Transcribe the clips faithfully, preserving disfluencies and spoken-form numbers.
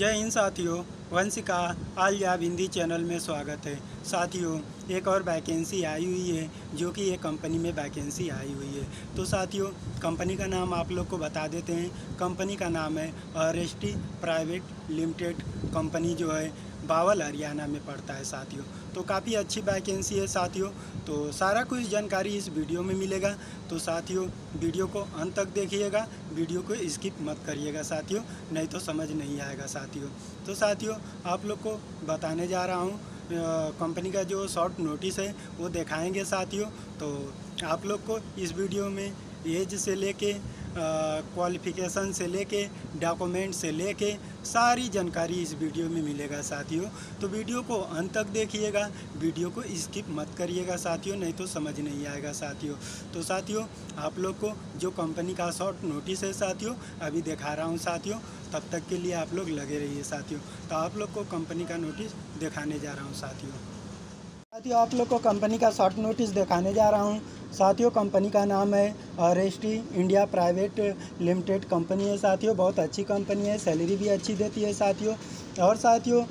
जय हिंद साथियों, Vanshika all job Hindi channel में स्वागत है। साथियों, एक और वैकेंसी आई हुई है जो कि एक कंपनी में वैकेंसी आई हुई है। तो साथियों, कंपनी का नाम आप लोग को बता देते हैं। कंपनी का नाम है आरएसटी प्राइवेट लिमिटेड। कंपनी जो है बावल हरियाणा में पड़ता है साथियों। तो काफ़ी अच्छी वैकेंसी है साथियों। तो सारा कुछ जानकारी इस वीडियो में मिलेगा। तो साथियों, वीडियो को अंत तक देखिएगा, वीडियो को स्किप मत करिएगा साथियों, नहीं तो समझ नहीं आएगा साथियों। तो साथियों, आप लोग को बताने जा रहा हूँ कंपनी का जो शॉर्ट नोटिस है वो दिखाएंगे साथियों। तो आप लोग को इस वीडियो में एज से लेके क्वालिफ़िकेशन से लेके डॉक्यूमेंट से लेके सारी जानकारी इस वीडियो में मिलेगा साथियों। तो वीडियो को अंत तक देखिएगा, वीडियो को स्किप मत करिएगा साथियों, नहीं तो समझ नहीं आएगा साथियों। तो साथियों, आप लोग को जो कंपनी का शॉर्ट नोटिस है साथियों अभी दिखा रहा हूँ साथियों, तब तक के लिए आप लोग लगे रहिए साथियों। तो आप लोग को कंपनी का नोटिस दिखाने जा रहा हूँ साथियों। साथियों, आप लोग को कंपनी का शॉर्ट नोटिस दिखाने जा रहा हूँ साथियों। कंपनी का नाम है RST India private limited company है साथियों। बहुत अच्छी कंपनी है, सैलरी भी अच्छी देती है साथियों। और साथियों,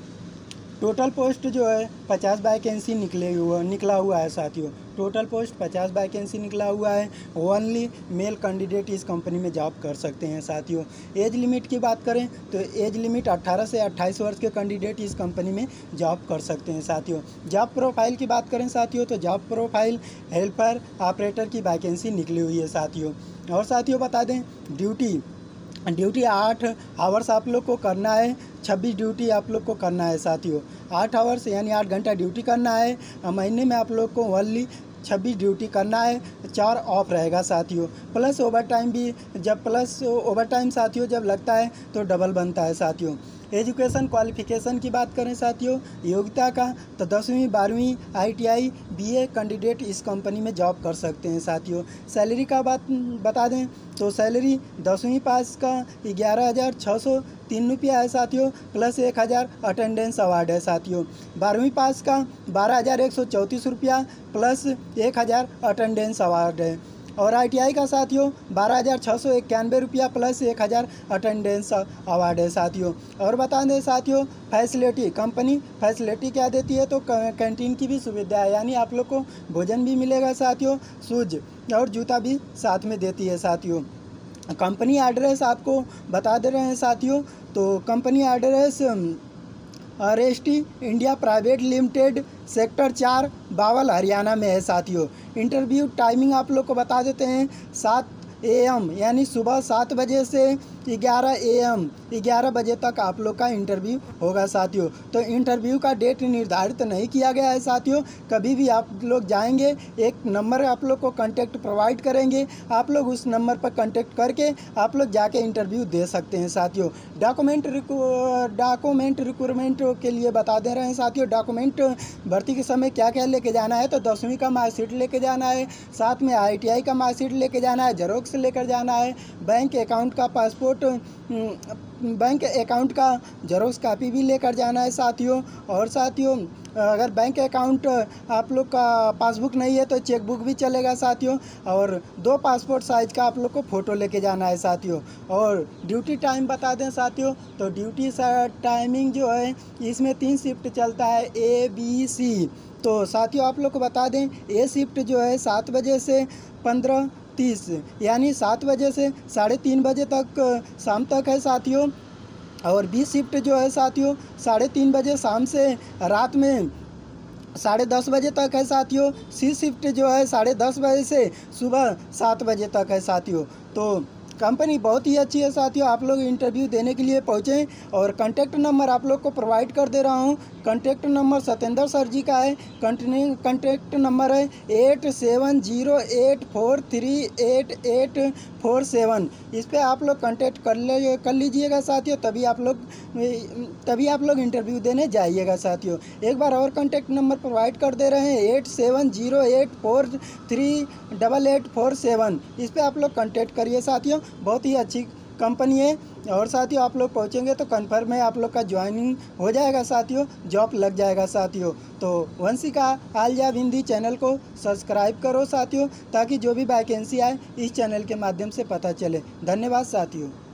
टोटल पोस्ट जो है पचास वैकेंसी निकले हुआ निकला हुआ है साथियों। टोटल पोस्ट पचास वैकेंसी निकला हुआ है। ओनली मेल कैंडिडेट इस कंपनी में जॉब कर सकते हैं साथियों। एज लिमिट की बात करें तो एज लिमिट अट्ठारह से अट्ठाईस वर्ष के कैंडिडेट इस कंपनी में जॉब कर सकते हैं साथियों। जॉब प्रोफाइल की बात करें साथियों तो जॉब प्रोफाइल हेल्पर ऑपरेटर की वैकेंसी निकली हुई है साथियों। और साथियों बता दें, ड्यूटी ड्यूटी आठ आवर्स आप लोग को करना है। छब्बीस ड्यूटी आप लोग को करना है साथियों। आठ आवर्स यानी आठ घंटा ड्यूटी करना है। महीने में आप लोग को ओनली छब्बीस ड्यूटी करना है, चार ऑफ रहेगा साथियों। प्लस ओवर टाइम भी, जब प्लस ओवर टाइम साथियों जब लगता है तो डबल बनता है साथियों। एजुकेशन क्वालिफ़िकेशन की बात करें साथियों, योग्यता का तो दसवीं बारहवीं आईटीआई बीए कैंडिडेट इस कंपनी में जॉब कर सकते हैं साथियों। सैलरी का बात बता दें तो सैलरी दसवीं पास का ग्यारह हज़ार छः सौ तीन रुपया है साथियों, प्लस एक हज़ार अटेंडेंस अवार्ड है साथियों। बारहवीं पास का बारह हज़ार एक सौ चौंतीस रुपया प्लस एक हज़ार अटेंडेंस अवार्ड है। और आईटीआई का साथियों बारह हज़ार छः सौ इक्यानवे रुपया प्लस एक हज़ार अटेंडेंस अवार्ड है साथियों। और बता दें साथियों, फैसिलिटी कंपनी फैसिलिटी क्या देती है तो कैंटीन की भी सुविधा है, यानी आप लोग को भोजन भी मिलेगा साथियों, शूज और जूता भी साथ में देती है साथियों। कंपनी एड्रेस आपको बता दे रहे हैं साथियों। तो company address RST India private limited sector चार बावल हरियाणा में है साथियों। इंटरव्यू टाइमिंग आप लोग को बता देते हैं, सात ए एम यानी सुबह सात बजे से ग्यारह ए एम ग्यारह बजे तक आप लोग का इंटरव्यू होगा साथियों। तो इंटरव्यू का डेट निर्धारित नहीं किया गया है साथियों। कभी भी आप लोग जाएंगे, एक नंबर आप लोग को कांटेक्ट प्रोवाइड करेंगे, आप लोग उस नंबर पर कांटेक्ट करके आप लोग जाके इंटरव्यू दे सकते हैं साथियों। डॉक्यूमेंट डॉक्यूमेंट रिक्वायरमेंट के लिए बता दे रहे हैं साथियों। डॉक्यूमेंट भर्ती के समय क्या क्या लेके जाना है तो दसवीं का मार्कशीट लेके जाना है, साथ में आई टी आई का मार्कशीट लेके जाना है, जेरोक्स लेकर जाना है, बैंक अकाउंट का पासपोर्ट बैंक अकाउंट का जेरोक्स कापी भी लेकर जाना है साथियों। और साथियों, अगर बैंक अकाउंट आप लोग का पासबुक नहीं है तो चेकबुक भी चलेगा साथियों। और दो पासपोर्ट साइज का आप लोग को फ़ोटो लेके जाना है साथियों। और ड्यूटी टाइम बता दें साथियों तो ड्यूटी टाइमिंग जो है इसमें तीन शिफ्ट चलता है, ए बी सी। तो साथियों आप लोग को बता दें, ए शिफ्ट जो है सात बजे से पंद्रह तीस यानी सात बजे से साढ़े तीन बजे तक शाम तक है साथियों। और बी शिफ्ट जो है साथियों साढ़े तीन बजे शाम से रात में साढ़े दस बजे तक है साथियों। सी शिफ्ट जो है साढ़े दस बजे से सुबह सात बजे तक है साथियों। तो कंपनी बहुत ही अच्छी है साथियों। आप लोग इंटरव्यू देने के लिए पहुँचें। और कॉन्टैक्ट नंबर आप लोग को प्रोवाइड कर दे रहा हूँ। Contact number Satyendra sir ji का है। कॉन्टैक्ट नंबर है eight seven zero eight four three eight eight four seven. इस पर आप लोग कॉन्टैक्ट कर ले कर लीजिएगा साथियों, तभी आप लोग तभी आप लोग इंटरव्यू देने जाइएगा साथियों। एक बार और कॉन्टैक्ट नंबर प्रोवाइड कर दे रहे हैं eight seven zero eight four three double eight four seven. इस पर आप लोग कॉन्टैक्ट करिए साथियों। बहुत ही अच्छी कंपनी है। और साथियों आप लोग पहुंचेंगे तो कन्फर्म है आप लोग का ज्वाइनिंग हो जाएगा साथियों, जॉब लग जाएगा साथियों। तो वंशिका आलजाब हिंदी चैनल को सब्सक्राइब करो साथियों, ताकि जो भी वैकेंसी आए इस चैनल के माध्यम से पता चले। धन्यवाद साथियों।